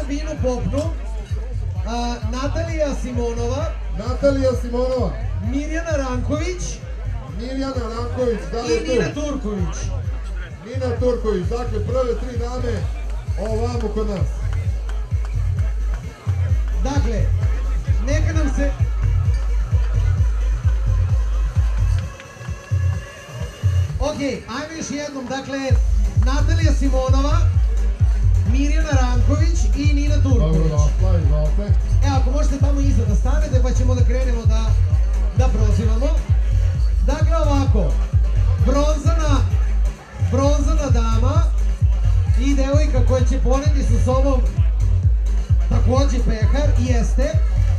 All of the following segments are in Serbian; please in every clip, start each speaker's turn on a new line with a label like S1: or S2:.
S1: finu popnu. Natalija Simonova.
S2: Natalija Simonova.
S1: Mirjana Ranković.
S2: Mirjana Ranković, da li je tu?
S1: I Nina Turković.
S2: Nina Turković, dakle prve 3 dame ovamo kod nas.
S1: Dakle, neka nam se... Ok, ajmo još jednom, dakle, Natalija Simonova, Mirjana Ranković i Nina Turković.
S2: Dobro, došla, izvolite.
S1: Evo, ako možete tamo iza da stanete, pa ćemo da krenemo da prozivamo. Dakle, ovako, bronzana dama i devojka koja će poneti sa sobom takođe pehar, jeste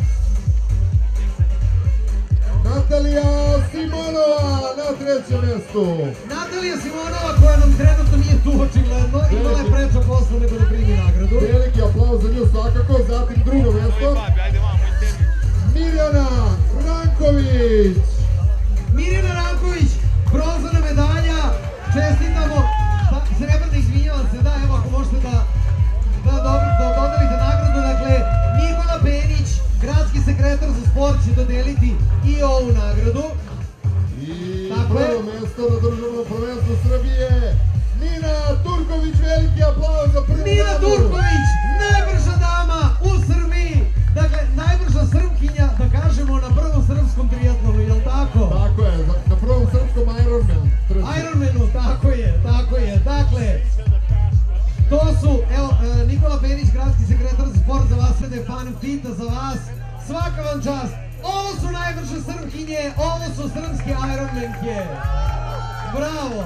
S2: Natalija Simonova na 3. mjestu.
S1: Natalija Simonova, koja nam trenutno nije tu očigledno, imala je preča posla nego da primi nagradu.
S2: Veliki aplauz za nju svakako, zatim 2. mjesto. Mirjana Ranković.
S1: Mirjana Ranković, bronzana medalja, čestitamo, srebrna, izvinjavam se, da, evo ako možete da dodelite nagradu, dakle, Nikola Penić, gradski sekretar za sport, će dodeliti i ovu nagradu.
S2: I prvo mjesto na državnom prvenstvu Srbije, Nina Turković, veliki aplauz za prvu damu.
S1: Nina Turković, najbrža dama u Srbiji, dakle, najbrža Srpkinja, da kažemo, na prvom srpskom triatlonu, jel tako?
S2: Tako je, na prvom srpskom Ironmanu.
S1: Ironmanu, tako je, dakle, to su, evo, Nikola Penić, gradski sekretar za sport, za vas sve fan pita za vas, svaka vam čast, ovo su najbrže Srpkinje, ovo su srpske Ironmanke, bravo!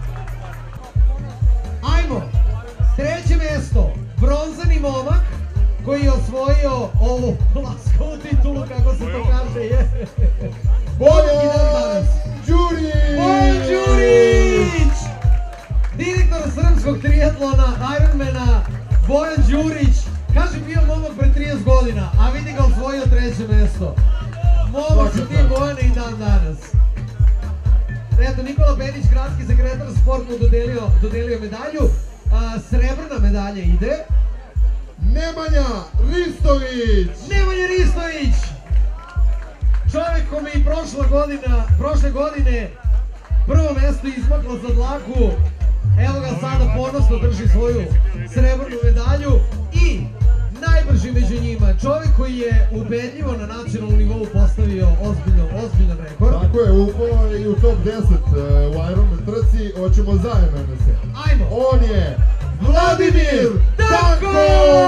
S1: Ajmo, 3. mjesto, bronzani momak koji je osvojio ovu laskovu titulu, kako se to kaže, je
S2: Bojan Đurić!
S1: Bojan Đurić! Direktor srpskog triatlona, Ironmana, Bojan Đurić, kaže bio momak pre 30 godina, a vidi ga osvojio 3. mjesto. Momak su ti Bojane i dan danas. Eto, Nikola Penić, gradski sekretar za sport, mu dodelio medalju. Srebrna medalja ide.
S2: Nemanja Ristović!
S1: Nemanja Ristović! Čovjek kome i prošle godine prvo mesto izmaklo za dlaku. Evo ga sada ponosno drži svoju srebrnu medalju i najbrži među njima, čovjek koji je ubedljivo na nacionalnom nivou postavio ozbiljan rekord.
S2: Tako je, upao i u top 10 u Ironman trci, hoćemo zajedno da se.
S1: Ajmo!
S2: On je Vladimir Tanko!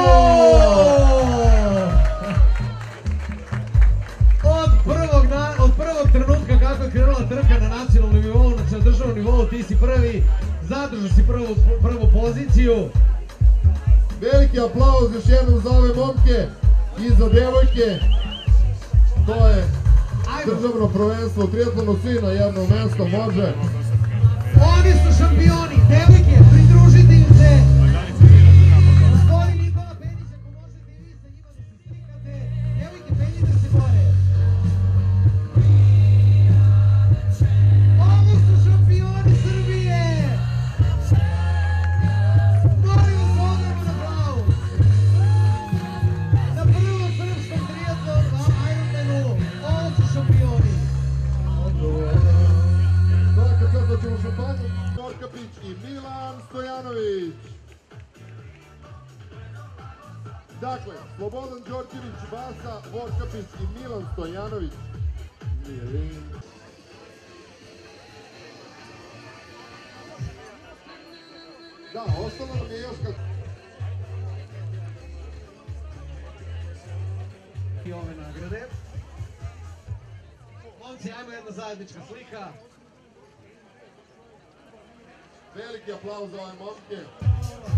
S1: Od prvog trenutka kako je krenula trka na nacionalnom nivou, na državnom nivou, ti si prvi, zadržao si prvu poziciju.
S2: Veliki aplauz još jednom za ove momke i za devojke. To je državno prvenstvo u triatlonu, svi na jedno mesto može.
S1: Oni su šampioni, devojke, pridružite im se. Gospodin Nikola Penić, ako možete i vi sa njima da se slikate. Devojke, penjite se gore. Ovo su šampioni Srbije. Molim vas, ogroman aplauz. Na prvom srpskom triatlonu, Ironmanu, ovo su šampioni.
S2: Svaka čast, da ćemo šampanje, Vorkapić i Milan Stojanović. Dakle, Slobodan Đorđević, Vasa Vorkapić i Milan Stojanović. Da, ostalo nam je još kad...
S1: I ove nagrade. Momci, ajmo jedna zajednička slika.
S2: Veliki aplauz za ove momke.